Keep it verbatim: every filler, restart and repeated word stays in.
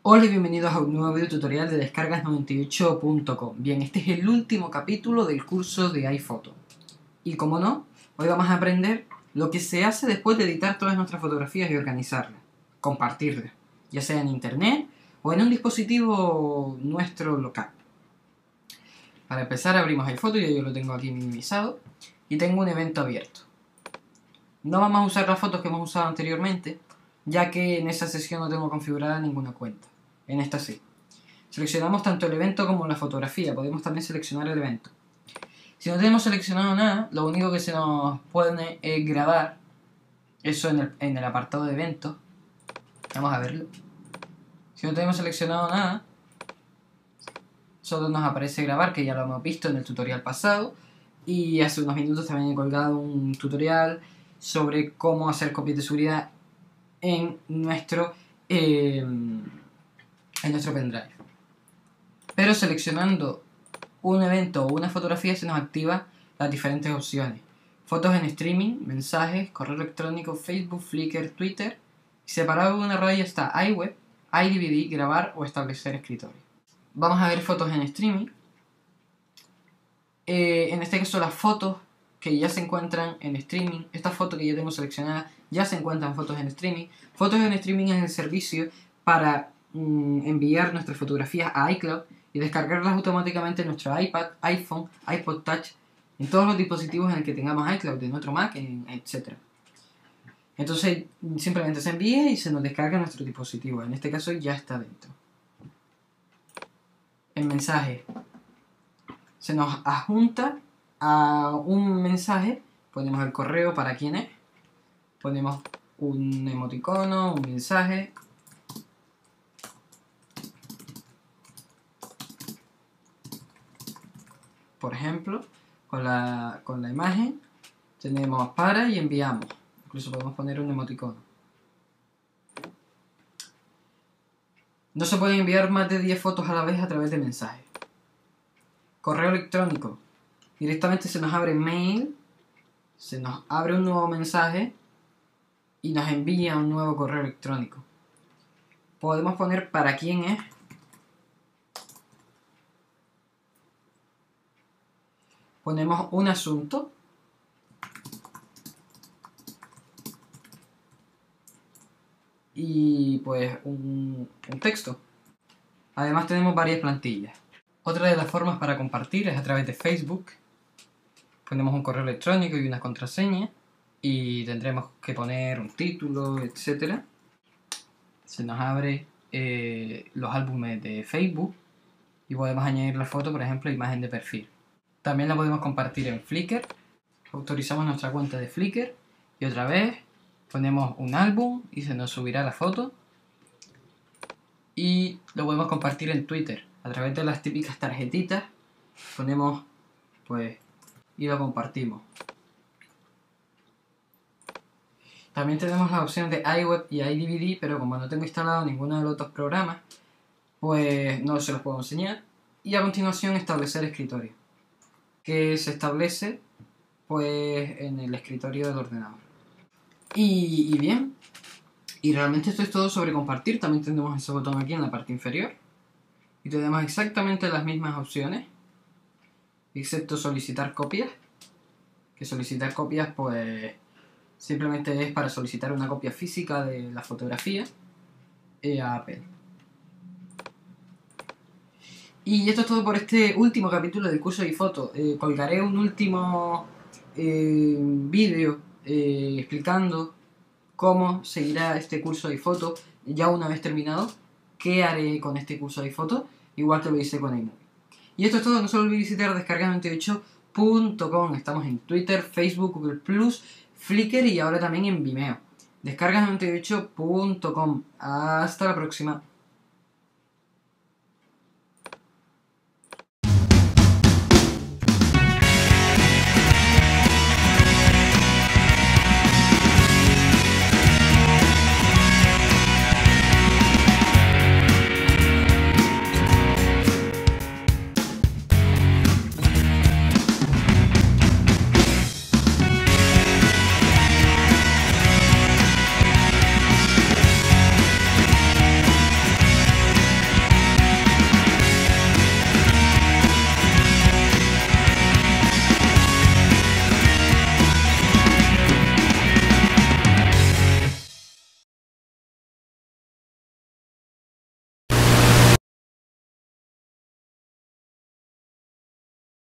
Hola y bienvenidos a un nuevo video tutorial de descargas noventa y ocho punto com. Bien, este es el último capítulo del curso de iPhoto. Y como no, hoy vamos a aprender lo que se hace después de editar todas nuestras fotografías y organizarlas, compartirlas, ya sea en internet o en un dispositivo nuestro local. Para empezar abrimos iPhoto, yo, yo lo tengo aquí minimizado y tengo un evento abierto. No vamos a usar las fotos que hemos usado anteriormente, ya que en esa sesión no tengo configurada ninguna cuenta. En esta sí. Seleccionamos tanto el evento como la fotografía. Podemos también seleccionar el evento. Si no tenemos seleccionado nada, lo único que se nos pone es grabar. Eso en el, en el apartado de eventos. Vamos a verlo. Si no tenemos seleccionado nada, solo nos aparece grabar, que ya lo hemos visto en el tutorial pasado. Y hace unos minutos también he colgado un tutorial sobre cómo hacer copias de seguridad en nuestro... Eh, en nuestro pendrive. Pero seleccionando un evento o una fotografía se nos activa las diferentes opciones: fotos en streaming, mensajes, correo electrónico, Facebook, Flickr, Twitter. Y separado de una raya está iWeb, iDVD, grabar o establecer escritorio. Vamos a ver fotos en streaming. Eh, en este caso las fotos que ya se encuentran en streaming, esta foto que yo tengo seleccionada ya se encuentran fotos en streaming. Fotos en streaming es el servicio para enviar nuestras fotografías a iCloud y descargarlas automáticamente en nuestro iPad, iPhone, iPod Touch, en todos los dispositivos en el que tengamos iCloud, en nuestro Mac, etcétera. Entonces simplemente se envía y se nos descarga en nuestro dispositivo. En este caso ya está dentro. En mensaje se nos adjunta a un mensaje. Ponemos el correo para quién es, ponemos un emoticono, un mensaje. Por ejemplo, con la, con la imagen tenemos para y enviamos. Incluso podemos poner un emoticono. No se pueden enviar más de diez fotos a la vez a través de mensajes. Correo electrónico. Directamente se nos abre mail, se nos abre un nuevo mensaje y nos envía un nuevo correo electrónico. Podemos poner para quién es. Ponemos un asunto. Y pues un, un texto. Además tenemos varias plantillas. Otra de las formas para compartir es a través de Facebook. Ponemos un correo electrónico y una contraseña. Y tendremos que poner un título, etcétera. Se nos abre eh, los álbumes de Facebook. Y podemos añadir la foto, por ejemplo, imagen de perfil. También la podemos compartir en Flickr. Autorizamos nuestra cuenta de Flickr y otra vez ponemos un álbum y se nos subirá la foto. Y lo podemos compartir en Twitter a través de las típicas tarjetitas. Ponemos pues y lo compartimos. También tenemos la opción de iWeb y iDVD, pero como no tengo instalado ninguno de los dos programas, pues no se los puedo enseñar. Y a continuación establecer escritorio, que se establece pues en el escritorio del ordenador. Y, y bien, y realmente esto es todo sobre compartir. También tenemos ese botón aquí en la parte inferior y tenemos exactamente las mismas opciones, excepto solicitar copias, que solicitar copias pues simplemente es para solicitar una copia física de la fotografía eh, a Apple. Y esto es todo por este último capítulo del curso de iPhoto. Eh, colgaré un último eh, vídeo eh, explicando cómo seguirá este curso de iPhoto ya una vez terminado, qué haré con este curso de iPhoto, igual que lo hice con iMovie. Y esto es todo, no se olviden visitar descargas noventa y ocho punto com. Estamos en Twitter, Facebook, Google plus, Flickr y ahora también en Vimeo. descargas noventa y ocho punto com. Hasta la próxima.